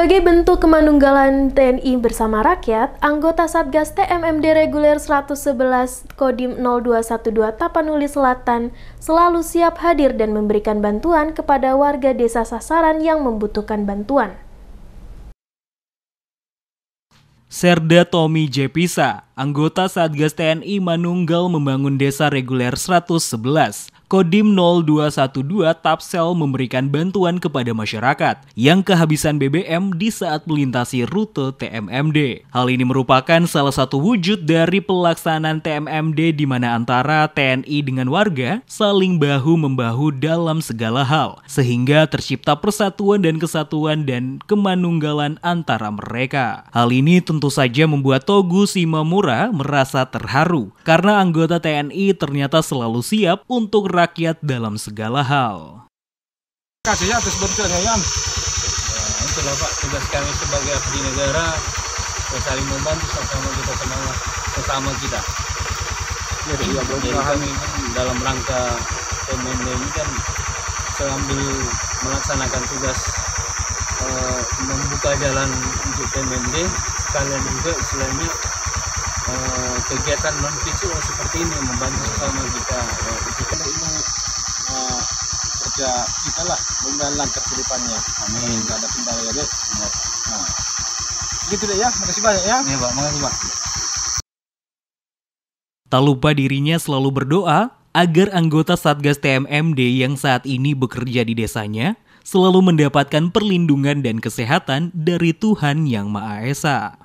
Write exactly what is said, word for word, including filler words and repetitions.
Sebagai bentuk kemanunggalan T N I bersama rakyat, anggota Satgas T M M D Reguler seratus sebelas Kodim nol dua satu dua Tapanuli Selatan selalu siap hadir dan memberikan bantuan kepada warga desa sasaran yang membutuhkan bantuan. Serda Tommy Jepisa, anggota Satgas T N I Manunggal Membangun Desa Reguler seratus sebelas, Kodim nol dua satu dua Tapsel memberikan bantuan kepada masyarakat yang kehabisan B B M di saat melintasi rute T M M D. Hal ini merupakan salah satu wujud dari pelaksanaan T M M D di mana antara T N I dengan warga saling bahu-membahu dalam segala hal, sehingga tercipta persatuan dan kesatuan dan kemanunggalan antara mereka. Hal ini tentu saja membuat Togu Simamura merasa terharu karena anggota T N I ternyata selalu siap untuk rakyat dalam segala hal. Kasih ya atas bantuannya ya. Nah, itulah Pak, tugas kami sebagai abdi negara, saling membantu sama kita sama sesama kita. Jadi, ya, jadi kami dalam rangka T M M D ini kan sambil melaksanakan tugas uh, membuka jalan untuk T M M D, sekalian juga istilahnya uh, kegiatan non fisik seperti ini membantu sesama kita. Ya, kita ini uh, kerja kita lah menggalang ke depannya. Amin. Nggak ada kendala ya deh. Nah, gitu deh ya. Makasih banyak ya. Iya Pak, makasih Pak. Tak lupa dirinya selalu berdoa agar anggota Satgas T M M D yang saat ini bekerja di desanya selalu mendapatkan perlindungan dan kesehatan dari Tuhan Yang Maha Esa.